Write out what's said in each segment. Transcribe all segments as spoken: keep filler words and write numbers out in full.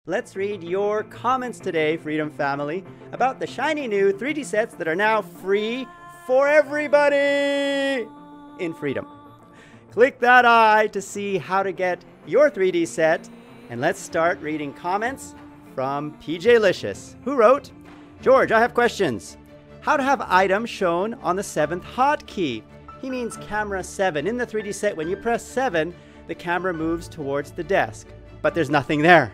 Let's read your comments today, Freedom Family, about the shiny new three D sets that are now free for everybody in Freedom. Click that eye to see how to get your three D set, and let's start reading comments from P J Licious, who wrote, George, I have questions. How to have items shown on the seventh hotkey? He means camera seven. In the three D set, when you press seven, the camera moves towards the desk, but there's nothing there.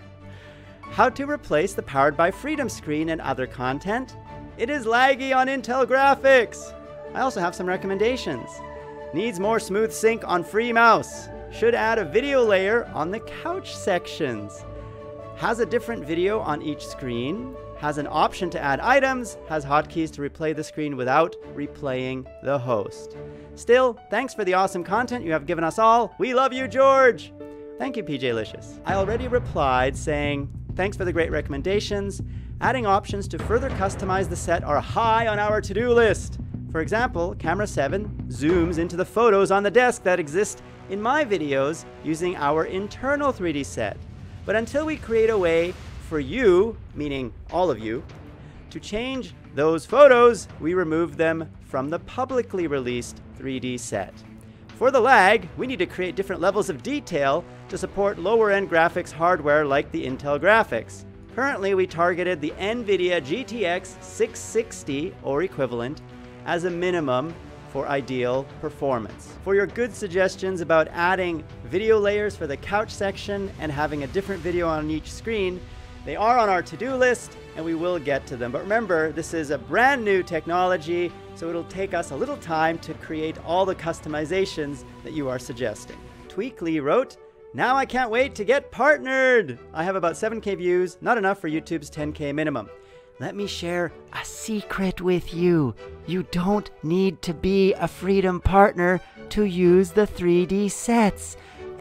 How to replace the Powered by Freedom screen and other content? It is laggy on Intel graphics. I also have some recommendations. Needs more smooth sync on FreeMouse. Should add a video layer on the couch sections. Has a different video on each screen. Has an option to add items. Has hotkeys to replay the screen without replaying the host. Still, thanks for the awesome content you have given us all. We love you, George. Thank you, P J Licious. I already replied saying, thanks for the great recommendations. Adding options to further customize the set are high on our to-do list. For example, camera seven zooms into the photos on the desk that exist in my videos using our internal three D set. But until we create a way for you, meaning all of you, to change those photos, we remove them from the publicly released three D set. For the lag, we need to create different levels of detail to support lower-end graphics hardware like the Intel graphics. Currently, we targeted the NVIDIA G T X six sixty or equivalent as a minimum for ideal performance. For your good suggestions about adding video layers for the couch section and having a different video on each screen, they are on our to-do list and we will get to them. But remember, this is a brand new technology, so it'll take us a little time to create all the customizations that you are suggesting. Tweakly wrote, now I can't wait to get partnered. I have about seven K views, not enough for YouTube's ten K minimum. Let me share a secret with you. You don't need to be a Freedom partner to use the three D sets.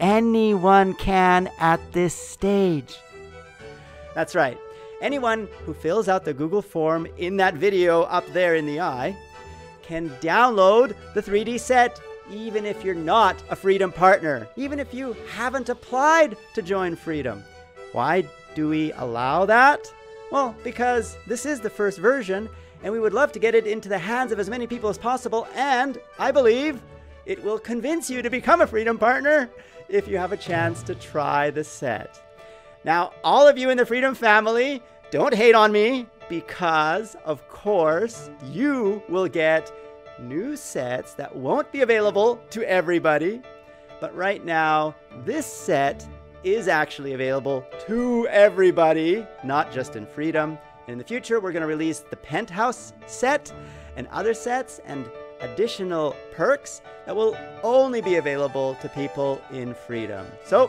Anyone can at this stage. That's right. Anyone who fills out the Google form in that video up there in the eye can download the three D set, even if you're not a Freedom partner, even if you haven't applied to join Freedom. Why do we allow that? Well, because this is the first version, and we would love to get it into the hands of as many people as possible, and I believe it will convince you to become a Freedom partner if you have a chance to try the set. Now, all of you in the Freedom family, don't hate on me, because, of course, you will get new sets that won't be available to everybody. But right now, this set is actually available to everybody, not just in Freedom. In the future, we're going to release the Penthouse set and other sets and additional perks that will only be available to people in Freedom. So,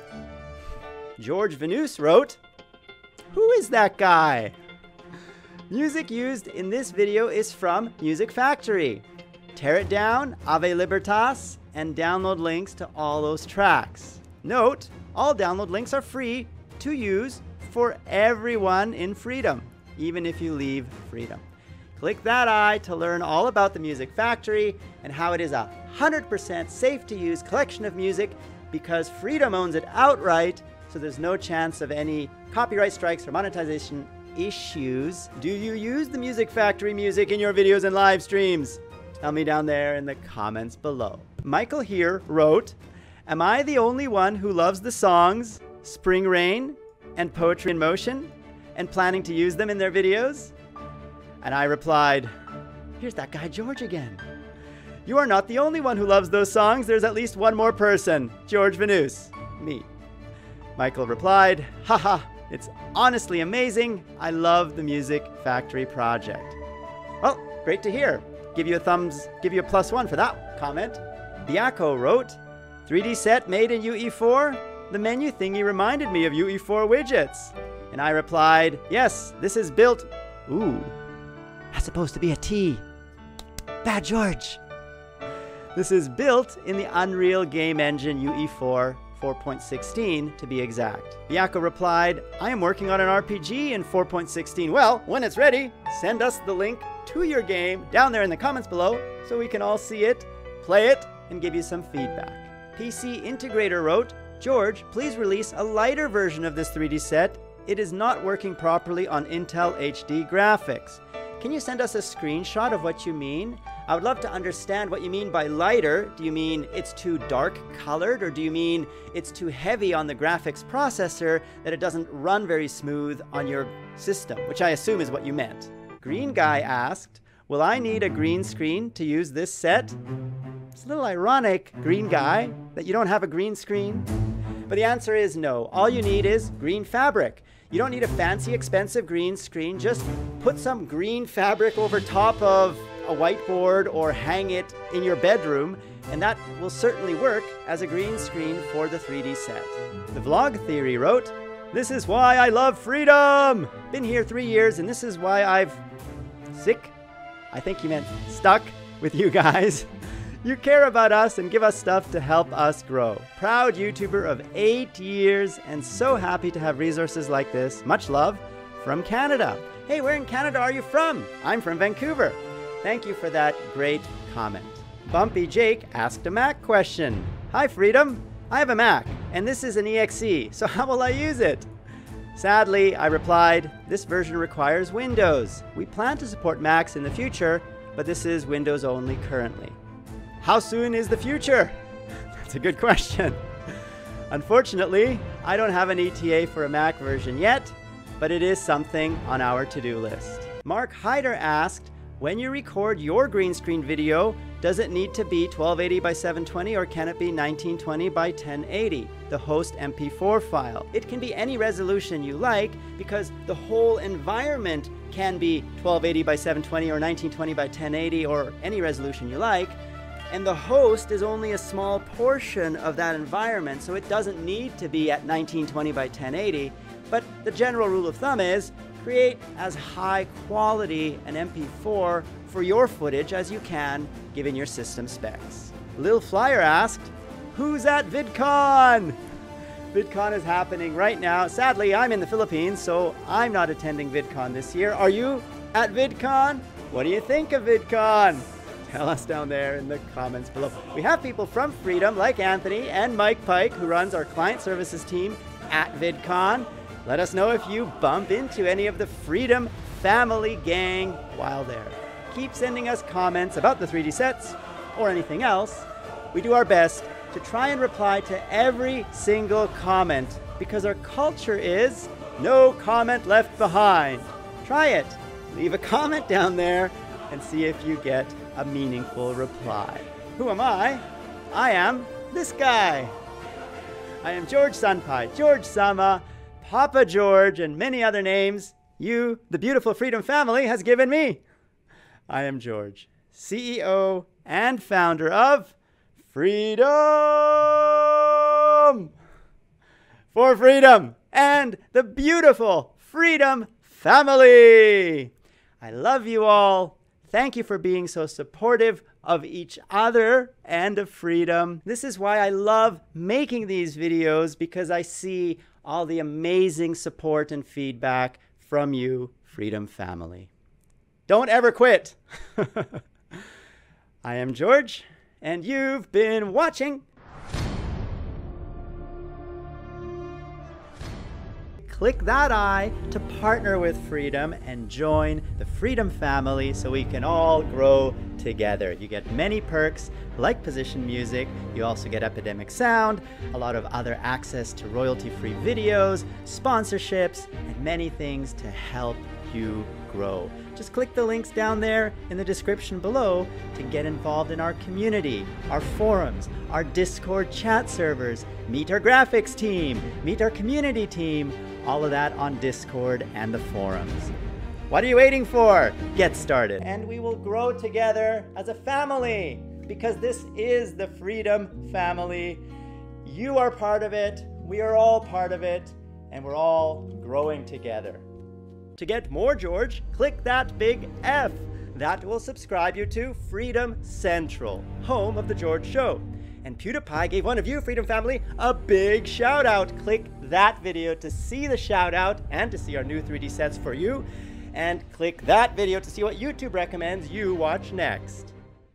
George Venus wrote, who is that guy? Music used in this video is from Music Factory. Tear it down, Ave Libertas, and download links to all those tracks. Note, all download links are free to use for everyone in Freedom, even if you leave Freedom. Click that eye to learn all about the Music Factory and how it is a one hundred percent safe to use collection of music because Freedom owns it outright, so there's no chance of any copyright strikes or monetization issues. Do you use the Music Factory music in your videos and live streams? Tell me down there in the comments below. Michael here wrote, am I the only one who loves the songs Spring Rain and Poetry in Motion and planning to use them in their videos? And I replied, here's that guy George again. You are not the only one who loves those songs. There's at least one more person, George Venus, me. Michael replied, haha, it's honestly amazing. I love the Music Factory project. Well, great to hear. Give you a thumbs, give you a plus one for that comment. Biako wrote, three D set made in U E four? The menu thingy reminded me of U E four widgets. And I replied, yes, this is built, ooh, that's supposed to be a T. Bad George. This is built in the Unreal Game Engine U E four four point sixteen to be exact. Biako replied, I am working on an R P G in four point sixteen. Well, when it's ready, send us the link to your game down there in the comments below so we can all see it, play it, and give you some feedback. P C Integrator wrote, George, please release a lighter version of this three D set it is not working properly on Intel H D graphics. Can you send us a screenshot of what you mean? I would love to understand what you mean by lighter. Do you mean it's too dark colored, or do you mean it's too heavy on the graphics processor that it doesn't run very smooth on your system, which I assume is what you meant. Green Guy asked, will I need a green screen to use this set? It's a little ironic, Green Guy, that you don't have a green screen. But the answer is no. All you need is green fabric. You don't need a fancy, expensive green screen. Just put some green fabric over top of a whiteboard or hang it in your bedroom, and that will certainly work as a green screen for the three D set. The Vlog Theory wrote, this is why I love freedom! Been here three years, and this is why I've... sick? I think he meant stuck with you guys. You care about us and give us stuff to help us grow. Proud YouTuber of eight years and so happy to have resources like this. Much love from Canada. Hey, where in Canada are you from? I'm from Vancouver. Thank you for that great comment. Bumpy Jake asked a Mac question. Hi, Freedom. I have a Mac, and this is an E X E, so how will I use it? Sadly, I replied, this version requires Windows. We plan to support Macs in the future, but this is Windows only currently. How soon is the future? That's a good question. Unfortunately, I don't have an E T A for a Mac version yet, but it is something on our to-do list. Mark Hyder asked, when you record your green screen video, does it need to be twelve eighty by seven twenty or can it be nineteen twenty by ten eighty, the host M P four file? It can be any resolution you like because the whole environment can be twelve eighty by seven twenty or nineteen twenty by ten eighty or any resolution you like. And the host is only a small portion of that environment, so it doesn't need to be at nineteen twenty by ten eighty. But the general rule of thumb is create as high quality an M P four for your footage as you can, given your system specs. Lil Flyer asked, who's at VidCon? VidCon is happening right now. Sadly, I'm in the Philippines, so I'm not attending VidCon this year. Are you at VidCon? What do you think of VidCon? Tell us down there in the comments below. We have people from Freedom like Anthony and Mike Pike, who runs our client services team at VidCon. Let us know if you bump into any of the Freedom family gang while there. Keep sending us comments about the three D sets or anything else. We do our best to try and reply to every single comment because our culture is no comment left behind. Try it. Leave a comment down there and see if you get a meaningful reply. Who am I? I am this guy. I am George Sunpai, George Sama, Papa George, and many other names you, the beautiful Freedom family, has given me. I am George, C E O and founder of Freedom for Freedom and the beautiful Freedom family. I love you all. Thank you for being so supportive of each other and of Freedom. This is why I love making these videos, because I see all the amazing support and feedback from you, Freedom family. Don't ever quit. I am George, and you've been watching. Click that I to partner with Freedom and join the Freedom family so we can all grow together. You get many perks like position music. You also get Epidemic Sound, a lot of other access to royalty-free videos, sponsorships, and many things to help you grow. Just click the links down there in the description below to get involved in our community, our forums, our Discord chat servers, meet our graphics team, meet our community team, all of that on Discord and the forums. What are you waiting for? Get started. And we will grow together as a family, because this is the Freedom family. You are part of it, we are all part of it, and we're all growing together. To get more George, click that big F. That will subscribe you to Freedom Central, home of The George Show. And PewDiePie gave one of you, Freedom family, a big shout out. Click that video to see the shout out and to see our new three D sets for you. And click that video to see what YouTube recommends you watch next.